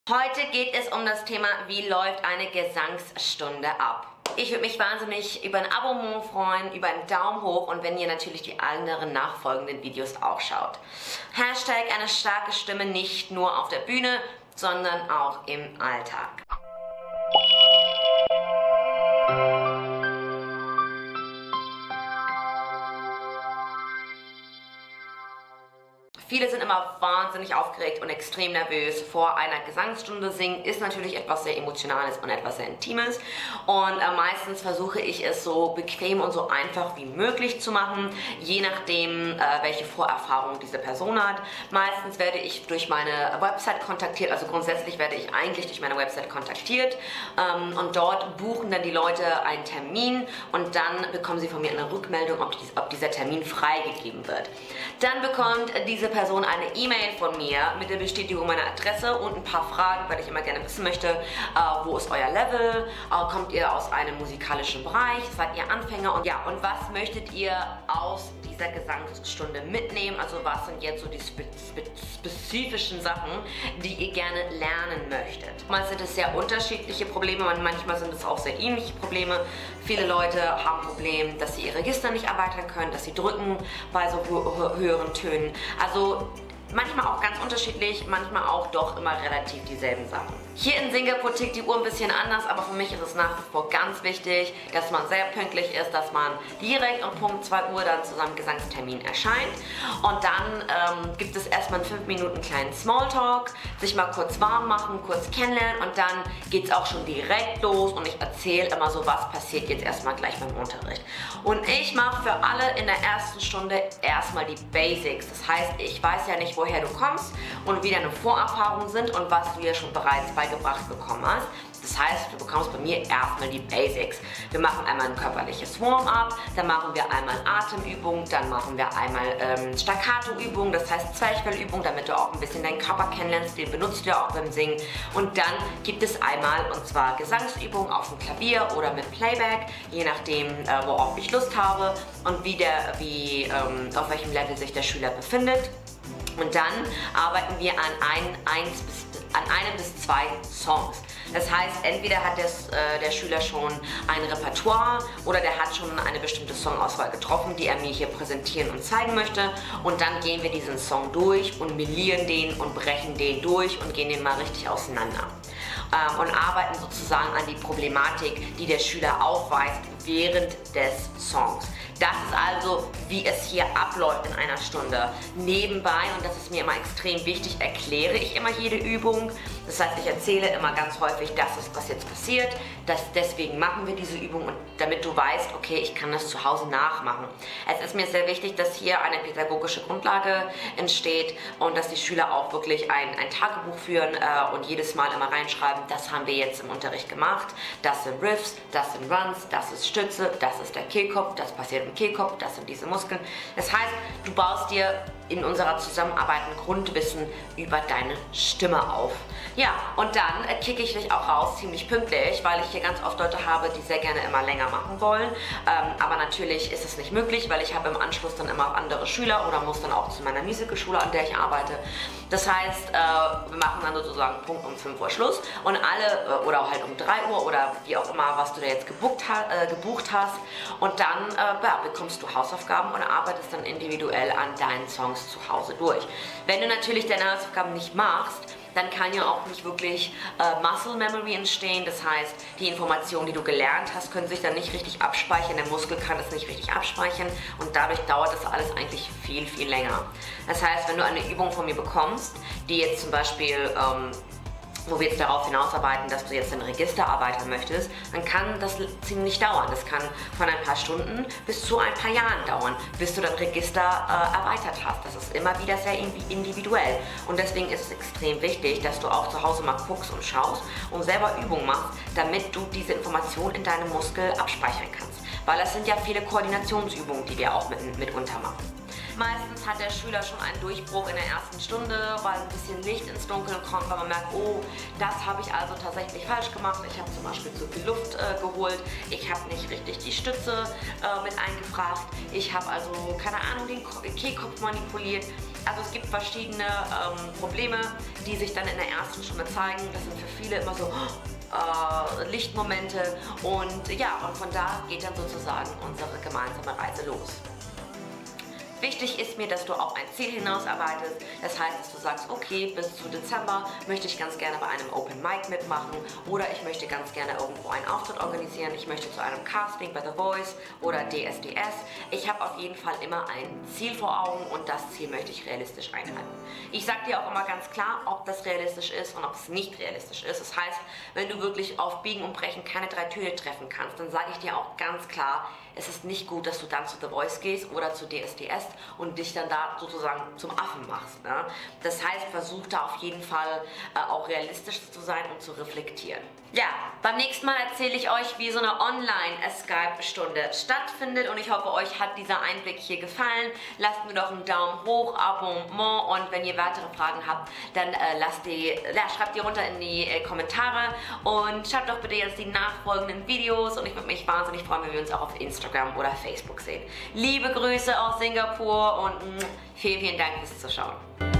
Heute geht es um das Thema, wie läuft eine Gesangsstunde ab. Ich würde mich wahnsinnig über ein Abonnement freuen, über einen Daumen hoch und wenn ihr natürlich die anderen nachfolgenden Videos auch schaut. Hashtag eine starke Stimme nicht nur auf der Bühne, sondern auch im Alltag. Viele sind immer wahnsinnig aufgeregt und extrem nervös vor einer Gesangsstunde. Singen ist natürlich etwas sehr Emotionales und etwas sehr Intimes. Und meistens versuche ich es so bequem und so einfach wie möglich zu machen, je nachdem, welche Vorerfahrung diese Person hat. Meistens werde ich durch meine Website kontaktiert, also grundsätzlich werde ich eigentlich durch meine Website kontaktiert. Und dort buchen dann die Leute einen Termin und dann bekommen sie von mir eine Rückmeldung, ob dieser Termin freigegeben wird. Dann bekommt diese Person eine E-Mail von mir mit der Bestätigung meiner Adresse und ein paar Fragen, weil ich immer gerne wissen möchte, wo ist euer Level, kommt ihr aus einem musikalischen Bereich, seid ihr Anfänger und ja, und was möchtet ihr aus dieser Gesangsstunde mitnehmen, also was sind jetzt so die spezifischen Sachen, die ihr gerne lernen möchtet. Manchmal sind es sehr unterschiedliche Probleme, manchmal sind es auch sehr ähnliche Probleme. Viele Leute haben ein Problem, dass sie ihr Register nicht erweitern können, dass sie drücken bei so höheren Tönen. Also manchmal auch ganz unterschiedlich, manchmal auch doch immer relativ dieselben Sachen. Hier in Singapur tickt die Uhr ein bisschen anders, aber für mich ist es nach wie vor ganz wichtig, dass man sehr pünktlich ist, dass man direkt um Punkt 2 Uhr dann zu seinem Gesangstermin erscheint. Und dann gibt es erstmal in 5 Minuten kleinen Smalltalk, sich mal kurz warm machen, kurz kennenlernen und dann geht es auch schon direkt los und ich erzähle immer so, was passiert jetzt erstmal gleich beim Unterricht. Und ich mache für alle in der ersten Stunde erstmal die Basics. Das heißt, ich weiß ja nicht, woher du kommst und wie deine Vorerfahrungen sind und was du ja schon bereits beigebracht bekommen hast. Das heißt, du bekommst bei mir erstmal die Basics. Wir machen einmal ein körperliches Warm-up, dann machen wir einmal Atemübungen, dann machen wir einmal Staccato-Übungen, das heißt Zwerchfellübungen, damit du auch ein bisschen deinen Körper kennenlernst, den benutzt du ja auch beim Singen. Und dann gibt es einmal, und zwar Gesangsübungen auf dem Klavier oder mit Playback, je nachdem, worauf ich Lust habe und auf welchem Level sich der Schüler befindet. Und dann arbeiten wir an einem bis zwei Songs. Das heißt, entweder hat der Schüler schon ein Repertoire oder der hat schon eine bestimmte Songauswahl getroffen, die er mir hier präsentieren und zeigen möchte. Und dann gehen wir diesen Song durch und melieren den und brechen den durch und gehen den mal richtig auseinander. Und arbeiten sozusagen an die Problematik, die der Schüler aufweist während des Songs. Das ist also, wie es hier abläuft in einer Stunde. Nebenbei, und das ist mir immer extrem wichtig, erkläre ich immer jede Übung. Das heißt, ich erzähle immer ganz häufig, das ist, was jetzt passiert. Deswegen machen wir diese Übung, und damit du weißt, okay, ich kann das zu Hause nachmachen. Es ist mir sehr wichtig, dass hier eine pädagogische Grundlage entsteht und dass die Schüler auch wirklich ein Tagebuch führen und jedes Mal immer reinschreiben, das haben wir jetzt im Unterricht gemacht. Das sind Riffs, das sind Runs, das ist Stütze, das ist der Kehlkopf, das passiert im Kehlkopf, das sind diese Muskeln. Das heißt, du baust dir in unserer Zusammenarbeit ein Grundwissen über deine Stimme auf. Ja, und dann kicke ich dich auch raus, ziemlich pünktlich, weil ich hier ganz oft Leute habe, die sehr gerne immer länger machen wollen. Aber natürlich ist es nicht möglich, weil ich habe im Anschluss dann immer auch andere Schüler oder muss dann auch zu meiner Musikschule, an der ich arbeite. Das heißt, wir machen dann sozusagen Punkt um 5 Uhr Schluss und alle, oder halt um 3 Uhr oder wie auch immer, was du da jetzt gebucht hast. Und dann bekommst du Hausaufgaben und arbeitest dann individuell an deinen Songs zu Hause durch. Wenn du natürlich deine Hausaufgaben nicht machst, dann kann ja auch nicht wirklich Muscle Memory entstehen. Das heißt, die Informationen, die du gelernt hast, können sich dann nicht richtig abspeichern. Der Muskel kann es nicht richtig abspeichern und dadurch dauert das alles eigentlich viel, viel länger. Das heißt, wenn du eine Übung von mir bekommst, die jetzt zum Beispiel wo wir jetzt darauf hinausarbeiten, dass du jetzt ein Register erweitern möchtest, dann kann das ziemlich dauern. Das kann von ein paar Stunden bis zu ein paar Jahren dauern, bis du dein Register erweitert hast. Das ist immer wieder sehr individuell. Und deswegen ist es extrem wichtig, dass du auch zu Hause mal guckst und schaust und selber Übungen machst, damit du diese Information in deinem Muskel abspeichern kannst. Weil das sind ja viele Koordinationsübungen, die wir auch mitunter machen. Meistens hat der Schüler schon einen Durchbruch in der ersten Stunde, weil ein bisschen Licht ins Dunkeln kommt, weil man merkt, oh, das habe ich also tatsächlich falsch gemacht. Ich habe zum Beispiel zu viel Luft geholt, ich habe nicht richtig die Stütze mit eingefragt, ich habe also, keine Ahnung, den Kehlkopf manipuliert. Also es gibt verschiedene Probleme, die sich dann in der ersten Stunde zeigen. Das sind für viele immer so Lichtmomente und ja, und von da geht dann sozusagen unsere gemeinsame Reise los. Wichtig ist mir, dass du auf ein Ziel hinausarbeitest. Das heißt, dass du sagst, okay, bis zu Dezember möchte ich ganz gerne bei einem Open Mic mitmachen oder ich möchte ganz gerne irgendwo einen Auftritt organisieren. Ich möchte zu einem Casting bei The Voice oder DSDS. Ich habe auf jeden Fall immer ein Ziel vor Augen und das Ziel möchte ich realistisch einhalten. Ich sage dir auch immer ganz klar, ob das realistisch ist und ob es nicht realistisch ist. Das heißt, wenn du wirklich auf Biegen und Brechen keine 3 Töne treffen kannst, dann sage ich dir auch ganz klar, es ist nicht gut, dass du dann zu The Voice gehst oder zu DSDS und dich dann da sozusagen zum Affen machst. Ne? Das heißt, versuch da auf jeden Fall auch realistisch zu sein und zu reflektieren. Ja, beim nächsten Mal erzähle ich euch, wie so eine Online-Skype-Stunde stattfindet und ich hoffe, euch hat dieser Einblick hier gefallen. Lasst mir doch einen Daumen hoch, Abonnement und wenn ihr weitere Fragen habt, dann schreibt die runter in die Kommentare und schaut doch bitte jetzt die nachfolgenden Videos und ich würde mich wahnsinnig freuen, wenn wir uns auch auf Instagram oder Facebook sehen. Liebe Grüße aus Singapur und vielen, vielen Dank fürs Zuschauen.